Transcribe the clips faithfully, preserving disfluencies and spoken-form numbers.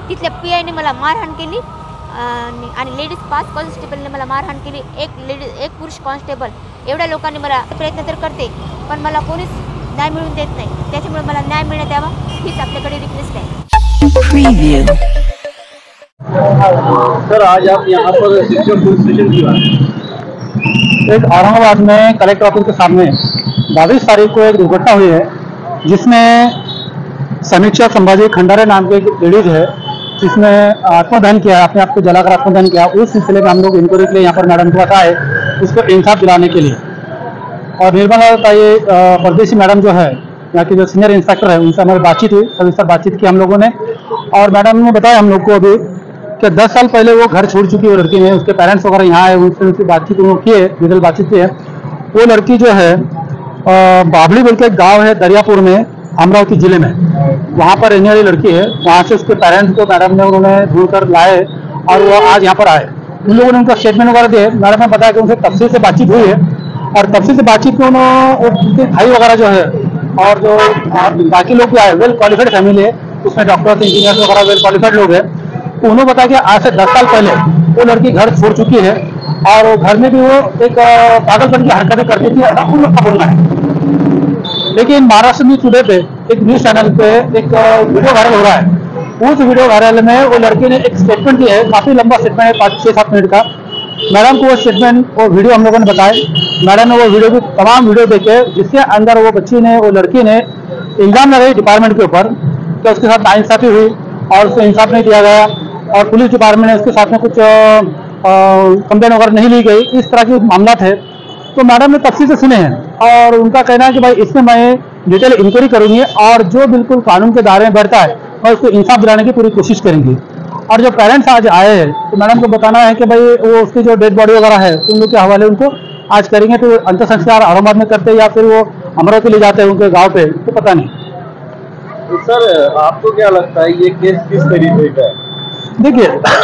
तिथल्या पी आयने मला मारहाण केली आणि लेडीज पाच कॉन्स्टेबलने मला मारहाण केली. एक लेडीज एक पुरुष कॉन्स्टेबल एवढ्या लोकांनी मला प्रयत्न तर करते पण मला कोणीच न्याय मिळवून देत नाही. त्याच्यामुळे मला न्याय मिळण्यात यावा हीच आपल्याकडे रिक्वेस्ट आहे. सर आज आप यहाँ पर शिक्षक पुलिस स्टेशन की बात एक औरंगाबाद में कलेक्टर ऑफिस के सामने बाईस तारीख को एक दुर्घटना हुई है जिसमें समीक्षक संभाजी खंडारे नाम के एक लेडीज है जिसमें आत्मदहन किया, अपने आप को जलाकर आत्मदहन किया. उस सिलसिले में हम लोग इंक्वायरी के लिए यहाँ पर मैडम के पास आए उसको इंसाफ दिलाने के लिए. और निर्मला ताई परदेसी मैडम जो है यहाँ की जो सीनियर इंस्पेक्टर है उनसे हमारी बातचीत हुई, सविस्तर बातचीत की हम लोगों ने. और मैडम ने बताया हम लोग को अभी कि दस साल पहले वो घर छोड़ चुकी है वो लड़की ने, उसके पेरेंट्स वगैरह यहाँ आए, उनसे उनकी बातचीत उन्होंने की है, डिटेल बातचीत की है. वो लड़की जो है बाबली बोल के एक गाँव है दरियापुर में अमरावती जिले में, वहाँ पर रहने वाली लड़की है. वहाँ से उसके पेरेंट्स को मैडम ने उन्होंने ढूंढ कर लाए और वो आज यहाँ पर आए. उन लोगों ने उनका स्टेटमेंट वगैरह दिए. मैडम ने बताया कि उनसे तफसील से बातचीत हुई है और तफसील से बातचीत में उन्होंने भाई वगैरह जो है और जो बाकी लोग भी आए, वेल क्वालिफाइड फैमिली है, उसमें डॉक्टर इंजीनियर वगैरह वेल क्वालिफाइड लोग हैं. तो उन्होंने बताया कि आज से दस साल पहले वो लड़की घर छोड़ चुकी है और घर में भी वो एक पागलपन की हरकतें करती थी, ऐसा उन लोग का बोलना है. लेकिन महाराष्ट्र न्यूज टुडे पे एक न्यूज चैनल पे एक वीडियो वायरल हो रहा है. उस वीडियो वायरल में वो लड़की ने एक स्टेटमेंट दिया है, काफी लंबा स्टेटमेंट है, पाँच छः सात मिनट का. मैडम को वो स्टेटमेंट वो वीडियो हम लोगों ने बताए. मैडम ने वो वीडियो की तमाम वीडियो देखे जिसके अंदर वो बच्ची ने वो लड़की ने इल्जाम लगाई डिपार्टमेंट के ऊपर कि उसके साथ नाइंसाफी हुई और उसको इंसाफ नहीं दिया गया और पुलिस डिपार्टमेंट ने उसके साथ में कुछ कंप्लेन वगैरह नहीं ली गई, इस तरह के मामला थे. तो मैडम ने तफसील से सुने हैं और उनका कहना है कि भाई इसमें मैं डिटेल इंक्वायरी करूंगी और जो बिल्कुल कानून के दायरे में बैठता है मैं उसको इंसाफ दिलाने की पूरी कोशिश करेंगी. और जो पेरेंट्स आज आए हैं तो मैडम को बताना है कि भाई वो उसकी जो डेड बॉडी वगैरह है उन लोग के हवाले उनको आज करेंगे. तो अंतिम संस्कार औरंगाबाद में करते या फिर वो अमरावती ले जाते हैं उनके गाँव पे, तो पता नहीं. तो सर आपको क्या लगता है ये केस किस तरीके का है? देखिए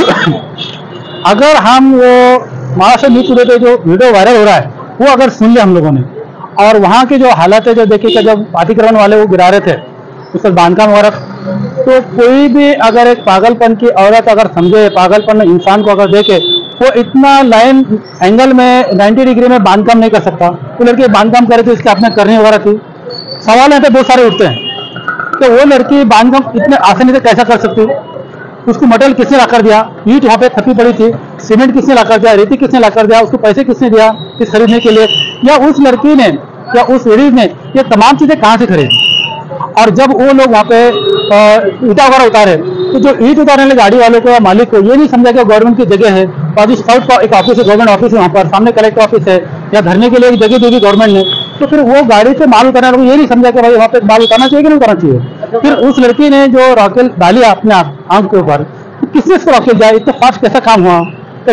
अगर हम वो महाराष्ट्र न्यूज टुडे पे जो वीडियो वायरल हो रहा है वो अगर सुन ले हम लोगों ने और वहाँ की जो हालत है जो देखिए जब अतिक्रमण वाले वो गिरा रहे थे उस पर बांधकाम वगैरह, तो कोई भी अगर एक पागलपन की औरत अगर समझे, पागलपन इंसान को अगर देखे, वो इतना लाइन एंगल में नब्बे डिग्री में बांधकाम नहीं कर सकता. वो लड़की बांधकाम करे तो इसके अपने करनी वगैरह थी. सवाल यहाँ पे बहुत सारे उठते हैं कि वो लड़की बांधकाम इतने आसानी से कैसा कर सकती है? उसको मटेरियल किसने लाकर दिया? ईंट यहाँ पे थपी पड़ी थी, सीमेंट किसने लाकर दिया, रेती किसने लाकर दिया, उसको पैसे किसने दिया इस खरीदने के लिए, या उस लड़की ने या उस लेडीज ने ये तमाम चीजें कहाँ से खरीदी? और जब वो लोग वहाँ पे ईटा वगैरह उतारे तो जो ईंट उतारने वाले गाड़ी वालों को या मालिक को ये नहीं समझा कि गवर्नमेंट की जगह है और जिस साउथ का एक ऑफिस है, गवर्नमेंट ऑफिस है, वहाँ पर सामने कलेक्टर ऑफिस है या धरने के लिए एक जगह देगी गवर्नमेंट ने, तो फिर वो गाड़ी से माल उतारने वालों को ये नहीं समझा कि भाई वहाँ पे माल उतारना चाहिए कि नहीं उतारना चाहिए. फिर उस लड़की ने जो रॉकेट डाली अपने आंख के ऊपर, तो किसने इसको रॉकेट जाए, इतना फास्ट कैसा काम हुआ?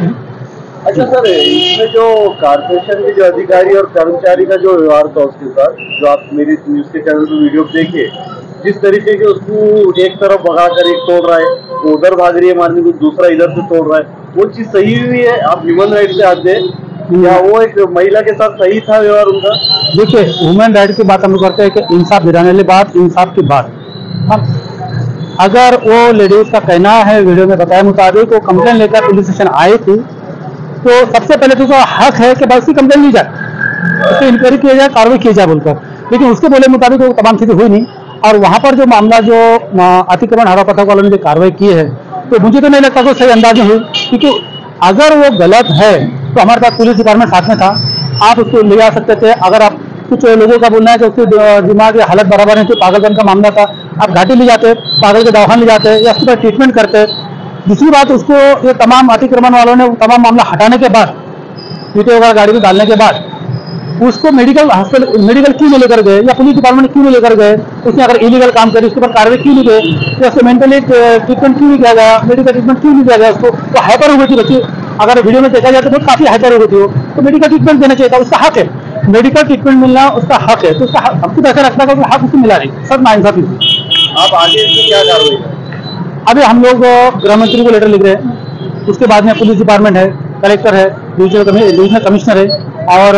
अच्छा सर, इसमें जो कारपोरेशन के जो अधिकारी और कर्मचारी का जो व्यवहार था उसके साथ, जो आप मेरी न्यूज के चैनल पर वीडियो देखिए, जिस तरीके से उसको एक तरफ भगाकर एक तोड़ रहा है, वो उधर भाग रही है मारने को, दूसरा इधर से तोड़ रहा है, वो चीज सही हुई है? आप ह्यूमन राइट से आते हैं या वो एक महिला के साथ सही था व्यवहार उनका? देखिए ह्यूमन राइट की बात हम लोग करते हैं कि इंसाफ दिलाने वाली बात, इंसाफ की बात. हम अगर वो लेडीज का कहना है वीडियो में बताया मुताबिक वो कंप्लेन लेकर पुलिस स्टेशन आई थी, तो सबसे पहले तो उसका हक है कि बस कंप्लेन ली जाए, उसकी इंक्वायरी की जाए, कार्रवाई की जाए बोलकर. लेकिन उसके बोले मुताबिक वो तमाम चीजें हुई नहीं. और वहाँ पर जो मामला जो अतिक्रमण हरा पथक वालों ने जो कार्रवाई की है तो मुझे तो नहीं लगता कि सही अंदाज में हुई, क्योंकि अगर वो गलत है तो हमारे पास पुलिस डिपार्टमेंट साथ में था, आप उसको ले जा सकते थे. अगर आप कुछ लोगों का बोलना है कि उसकी दिमाग की हालत बराबर नहीं थी, पागलपन का मामला था, आप घाटी ले जाते, पागल के दवाखाने ले जाते या उसके बाद ट्रीटमेंट करते. दूसरी बात, उसको ये तमाम अतिक्रमण वालों ने तमाम मामला हटाने के बाद, ईंटें वगैरह गाड़ी में डालने के बाद उसको मेडिकल हॉस्पिटल मेडिकल क्यों नहीं लेकर गए या पुलिस डिपार्टमेंट क्यों नहीं लेकर गए? उसने अगर इलीगल काम करे उसके ऊपर कार्रवाई क्यों नहीं गए या उसको मेंटली ट्रीटमेंट क्यों नहीं किया गया, मेडिकल ट्रीटमेंट क्यों नहीं दिया गया? उसको तो हाइपर हो गई थी बच्ची, अगर वीडियो में देखा जाए तो बहुत काफी हाइपर हो गई थी वो, तो मेडिकल ट्रीटमेंट देना चाहिए था, उसका हक है, मेडिकल ट्रीटमेंट मिलना उसका हक है. तो उसका हमको ऐसा लगता है कि हक उसको मिला नहीं, सब नाइंसाफी हुई. आप आगे इसकी क्या कार्रवाई? अभी हम लोग गृह मंत्री को लेटर लिख रहे हैं, उसके बाद में पुलिस डिपार्टमेंट है, कलेक्टर है, डिविजनल कमिश्नर है और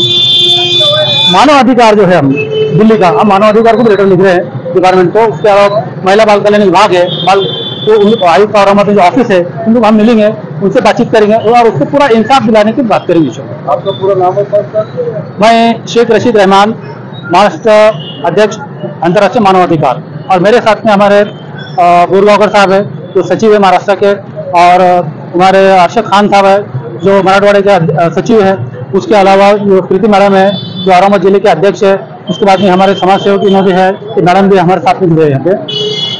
मानव अधिकार जो है हम दिल्ली का, हम मानव अधिकार को भी लेटर लिख रहे हैं डिपार्टमेंट को. उसके अलावा महिला बाल कल्याण विभाग है, बाल तो उन आयुक्त औरंगाबाद में जो ऑफिस है उनको हम मिलेंगे, उनसे बातचीत करेंगे और उसको पूरा इंसाफ दिलाने की बात करेंगे। सर आपका पूरा नाम और पद सर? मैं शेख रशीद रहमान, महाराष्ट्र अध्यक्ष अंतर्राष्ट्रीय मानवाधिकार, और मेरे साथ में हमारे बोरगांवकर साहब है जो सचिव है महाराष्ट्र के, और हमारे अरशद खान साहब है जो मराठवाड़े के सचिव है, उसके अलावा जो प्रीति मैडम है जो औरंगाबाद जिले के अध्यक्ष है, उसके बाद में हमारे समाज सेवक भी है, मैडम भी हमारे साथ में जुड़े हैं यहाँ पे।